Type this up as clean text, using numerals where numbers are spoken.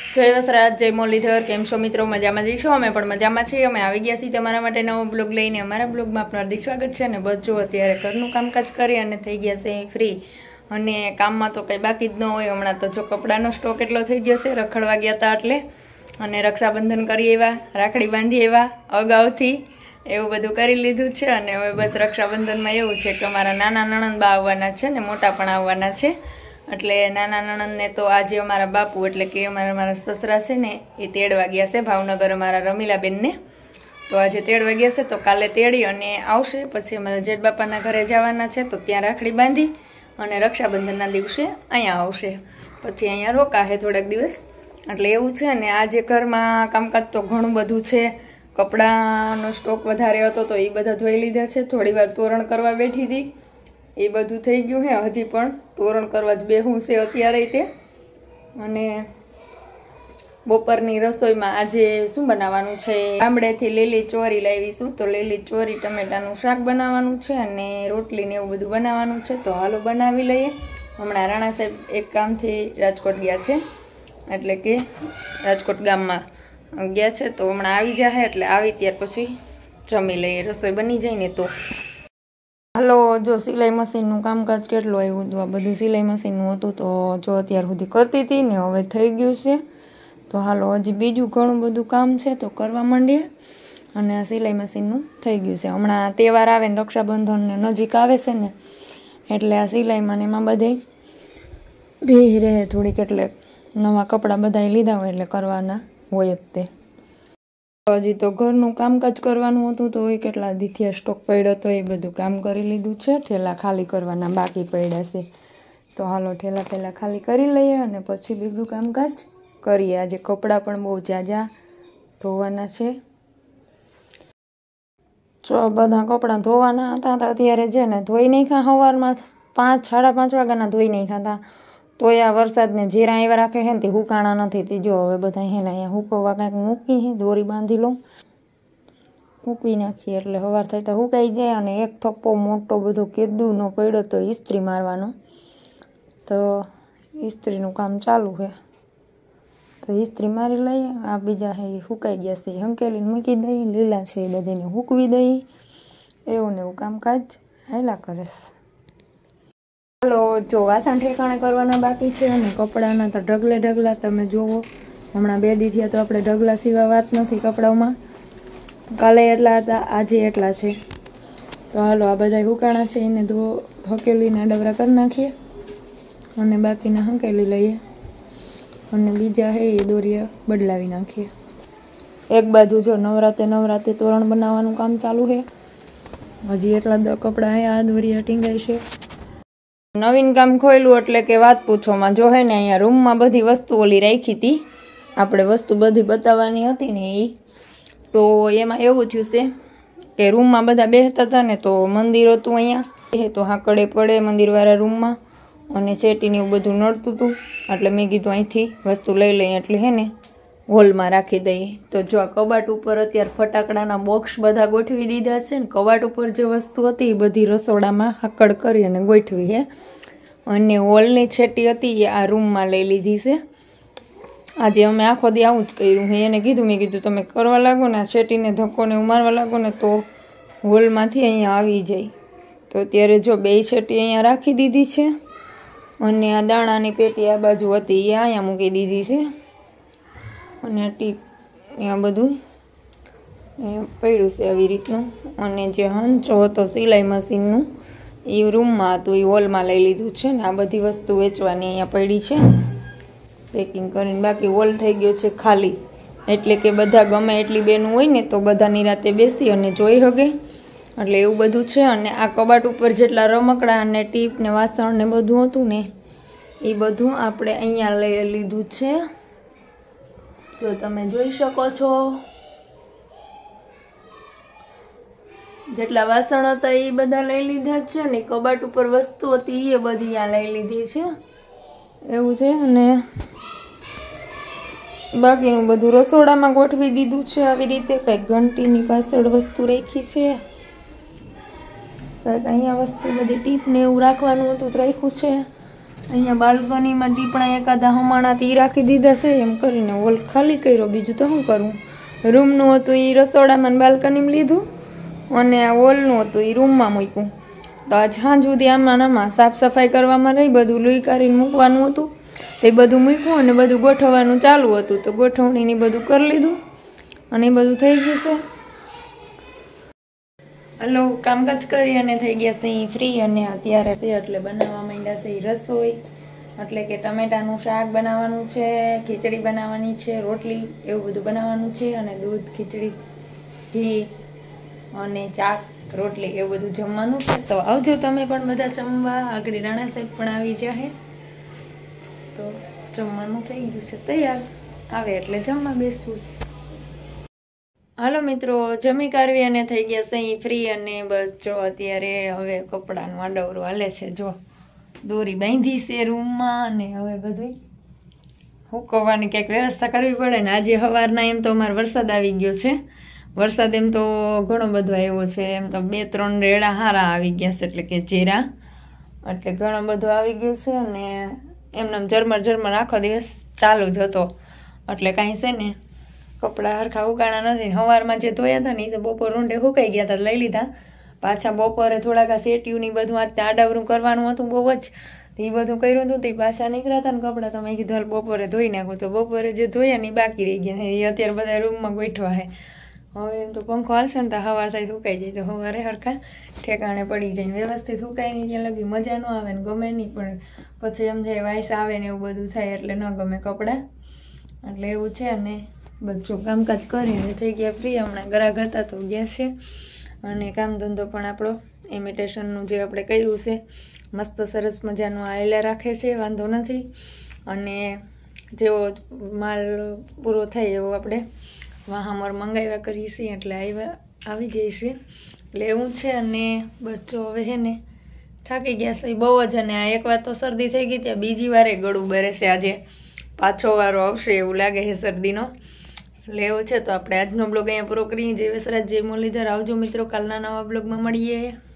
जय वसराज जय मुरलीधर केम छो मित्रों मजा में जईशो अमे पण मजा में छीए। अमे आवी गया छीए तमारा माटे नवो ब्लॉग लईने। अमारा ब्लॉग में आपनुं हार्दिक स्वागत छे। अने बस जो अत्यारे घरनुं कामकाज करी अने थई गया छे फ्री अने काममां तो कंई बाकी ज न होय। हमणां तो जो कपडानो स्टॉक एटलो थई गयो छे, रखडवा गया हता एटले अने रक्षाबंधन करी आव्या, राखड़ी बांधी आव्या अगाउथी एवुं बधुं करी लीधुं छे। अने हवे बस रक्षाबंधन में एवुं छे के अमारा नाना नणंद बा आववाना छे ने मोटा पण आववाना छे। એટલે નાના નણંદને તો આજે અમારા બાપુ એટલે કે અમારા સસરા છે ને એ તેડવા ગયા છે ભાવનગર અમારા રમીલાબેનને। તો આજે તેડવા ગયા છે તો કાલે તેડી અને આવશે। પછી અમારા જેઠ બાપાના ઘરે જવાના છે તો ત્યાં રાખડી બાંધી અને રક્ષાબંધનના દિવસે અહીંયા આવશે। પછી અહીંયા રોકાશે થોડાક દિવસ એટલે એવું છે। અને આજે ઘરમાં કામકાજ તો ઘણું બધું છે। કપડાનો સ્ટોક વધારે હતો તો એ બધા ધોઈ લીધા છે। થોડીવાર તોરણ કરવા બેઠી હતી એ બધું થઈ ગયું હે। હજી પણ તોરણ કરવા જ બેહું છે અત્યારે તે। અને બપોરની રસોઈમાં આજે શું બનાવવાનું છે, ગામડેથી લીલી ચોરી લાવીશું તો લીલી ચોરી ટમેટાનું શાક બનાવવાનું છે અને રોટલી ને એવું બધું બનાવવાનું છે। તો હાલો બનાવી લઈએ। હમણાં રાણા સાહેબ એક કામથી રાજકોટ ગયા છે એટલે કે રાજકોટ ગામમાં ગયા છે તો હમણાં આવી જાય એટલે આવી ત્યાર પછી જમી લઈએ। રસોઈ બની જાય ને તો હાલો। जो सिलाई मशीन कामकाज केटलुं आव्युं हतुं, आ बधुं सिलाई मशीन हतुं तो जो अत्यार सुधी करती थी ने हवे थई गयुं छे। तो हालो हजी बीजुं घणुं बधुं काम छे तो करवा मांडीए। अने आ सिलाई मशीन थई गयुं छे। हमणां तहेवार आवे ने रक्षाबंधन ने नजीक आवे छे ने एटले आ सिलाईमां ने एमां बधाय बेही रहे थोड़ीक एटले नवा कपड़ा बधाय लीधा होय एटले करवाना होय ज ते। हजी तो घरनुं कामकाज करवानुं हतुं तो केटला दीथिया स्टॉक पड्यो तो ए बधुं काम करी लीधुं छे। ठेला खाली करवाना बाकी पड्या छे तो हालो ठेला पहेला खाली करी लईए अने पछी बीजुं कामकाज करीए। आजे कपड़ा पण बहु जाजा धोवाना छे। जो बधा कपड़ा धोवाना हता तो अत्यारे जे ने धोई नाख्या। सवारमां 5-5:30 वाग्याना धोई नाख्या हता तो आ वरसाद ने जीरा एवा राखे है ते हुकाणा नथी। ते जो हवे बधा है ने अहींया हुकवा कांईक मूकी है, दोरी बांधी लऊं, मूकी नाखीए एटले सवार थाय तो हुकाई जाय। अने एक थप्पो मोटो बधो केदूनो पड्यो तो इस्त्री मारवानो तो इस्त्रीनुं काम चालू है तो इस्त्री मारी लईए। आ बीजा है हुकाई गया छे हंकेलीने मूकी दई, लीला छे ए बधाने हुकवी दई। एवुं ने एवुं कामकाज हाल्या करे छे। हालो जो वासण ठेकाणे करवाना बाकी छे अने कपડાના तो ढगले ढगला तमे जोवो। हमणां 2 દી थया तो आपणे ढगला सीवा वात नथी कपડાओमां। काले एटला हता आजे एटला छे तो हालो आ बधाय हुकाणा छे एने हकेलीने डबरा कर नाखीए अने बाकीना हंकेली लईए अने बीजा है ए दोरिया बदलावी नाखीए। एक बाजू जो नवराते तोरण बनाववानुं काम चालू है। हजी एटला कपड़ा है आ दोरिया टींगाई छे। नवीन काम खोयलुं एटले के वात पूछोमां। जो है ने अहींया रूममां बधी वस्तु ओली राखी हती, आपणे वस्तु बधी बताववानी हती ने ई तो एमां एवुं थयुं छे के रूममां बधा बेहता हता ने तो मंदिर हतुं अहींया ए तो हाकड़े पड़े मंदिरवाळा रूममां अने सेटी ने एवुं बधुं नडतुं हतुं એટલે મેં કીધું અહીંથી વસ્તુ લઈ લઈએ એટલે હે ને હોલમાં રાખી દઈએ। તો જો આ કબાટ ઉપર અત્યારે ફટાકડાના બોક્સ બધા ગોઠવી દીધા છે ને કબાટ ઉપર જે વસ્તુ હતી એ બધી રસોડામાં હાકડ કરી અને ગોઠવી છે। અને હોલની છેટી હતી એ આ રૂમમાં લઈ લીધી છે। આજે અમે આખો દી આવું જ કર્યું છે। એને કીધું મેં કીધું તમે કરવા લાગો ને છેટીને ધક્કો ને ઉમારવા લાગો ને તો હોલમાંથી અહીંયા આવી જાય। તો અત્યારે જો 2 છેટી અહીંયા રાખી દીધી છે અને આ દાણાની પેટી આ બાજુ હતી એ અહીંયા મૂકી દીધી છે અને ટીપ આ બધું પડ્યું છે આવી રીતનું। અને જે હંચો હતો સિલાઈ મશીનનું એ રૂમમાં હતું એ હોલમાં લઈ લીધું છે ને આ બધી વસ્તુ વેચવાની અહીંયા પડી છે પેકિંગ કરીને। બાકી હોલ થઈ ગયો છે ખાલી એટલે કે બધા ગમે એટલી બેનું હોય ને તો બધા નિરાતે બેસી અને જોઈ શકે એટલે એવું બધું છે। અને આ કબાટ ઉપર જેટલા રમકડા અને ટીપ ને વાસણ ને બધું હતું ને એ બધું આપણે અહીંયા લઈ લીધું છે। જો તમે જોઈ શકો છો જેટલા વાસણ હતા એ બધા લઈ લીધા છે ને કબાટ ઉપર વસ્તુ હતી એ બધી અહીંયા લઈ લીધી છે એવું છે। અને બાકીનું બધું રસોડામાં ગોઠવી દીધું છે આવી રીતે। કંઈક ઘંટીની પાછળ વસ્તુ રાખી છે, કંઈક અહીંયા વસ્તુ બધી ટીપ ને એવું રાખવાનું હતું તો રાખ્યું છે। અહીંયા બાલ્કનીમાં ટીપણા એકાદા હમાણા તી રાખી દીધા છે એમ કરીને હોલ ખાલી કર્યો. બીજું તો શું કરું? રૂમનું હતું એ રસોડામાં બાલ્કનીમાં લીધું અને હોલનું હતું એ રૂમમાં મૂક્યું. તો આજ સાંજ સુધી આમાં સાફ સફાઈ કરવામાં રહી, બધું લુઈ કરીને મૂકવાનું હતું તે બધું મૂક્યું અને બધું ગોઠવવાનું ચાલુ હતું. તો ગોઠવણીને બધું કરી લીધું અને એ બધું થઈ ગયું છે. હલો, કામકાજ કરી અને થઈ ગયા છે ફ્રી અને અત્યારે છે એટલે બનાવવા માંડ્યા છે રસોઈ. એટલે કે ટમેટાનું શાક બનાવવાનું છે, ખીચડી બનાવવાની છે, રોટલી એવું બધું બનાવવાનું છે અને દૂધ, ખીચડી, ઘી અને ચાક, રોટલી એવું બધું જમવાનું છે. તો આવજો તમે પણ બધા જમવા. આગળ રાણા સાહેબ પણ આવી જાય તો જમવાનું થઈ ગયું છે તૈયાર. આવે એટલે જમવા બેસવું. હાલો મિત્રો, જમી કરવી અને થઈ ગયા સહી ફ્રી અને બસ જો અત્યારે હવે કપડાનું આડવરું હાલે છે. જો દોરી બાંધી છે રૂમમાં અને હવે બધું હુકવવાની કંઈક વ્યવસ્થા કરવી પડે ને. આજે સવારના એમ તો અમારે વરસાદ આવી ગયો છે. વરસાદ એમ તો ઘણો બધો આવ્યો છે. એમ તો 2-3 રેડા હારા આવી ગયા છે, એટલે કે જીરા, એટલે ઘણો બધો આવી ગયો છે અને એમને ઝરમર આખો દિવસ ચાલુ જ હતો. એટલે કાંઈ છે ને કપડાં હરખા ઉકાળા નથી. સવારમાં જે ધોયા હતા ને એ બપોર રૂંઢે સુકાઈ ગયા હતા, લઈ લીધા. પાછા બપોરે થોડાક સેટ્યું ને બધું આજ આડાવરું કરવાનું હતું બહુ જ, એ બધું કર્યું હતું. તે પાછા નીકળ્યા હતા ને કપડાં, તો મેં કીધું હાલ બપોરે ધોઈ નાખું. તો બપોરે જે ધોયા ને બાકી રહી ગયા એ અત્યારે બધા રૂમમાં ગોઠવા છે. હવે એમ તો પંખો હાલશે ને તો હવા થાય સુકાઈ જાય, તો સવારે હરખા ઠેકાણે પડી જાય. વ્યવસ્થિત સુકાઈ નહીં ત્યાં લગી મજા ન આવે ને ગમે નહીં, પણ પછી એમ જાય વાયસ આવે ને એવું બધું થાય એટલે ન ગમે કપડાં. એટલે એવું છે. અને બધું કામકાજ કરીને થઈ ગયા ફ્રી. હમણાં ગ્રાહક હતા તો ગયા છે અને કામ ધંધો પણ આપણો ઇમિટેશનનું જે આપણે કર્યું છે મસ્ત સરસ મજાનું આયલા રાખે છે, વાંધો નથી. અને જેવો માલ પૂરો થાય એવો આપણે વાહામર મંગાવ્યા કરીએ છીએ એટલે આવી જાય છે. એટલે એવું છે. અને બસ જો હવે છે ને થાકી ગયા છે બહુ જ. અને આ એક વાર તો શરદી થઈ ગઈ, ત્યાં બીજી વારે ગળું બરે છે. આજે પાછો વારો આવશે એવું લાગે છે શરદીનો. એટલે એવું છે. તો આપણે આજનો બ્લોગ અહીંયા પૂરો કરીએ. જય વસરાજ, જય મુરલીધર. આવજો મિત્રો, કાલના નવા બ્લોગમાં મળીએ.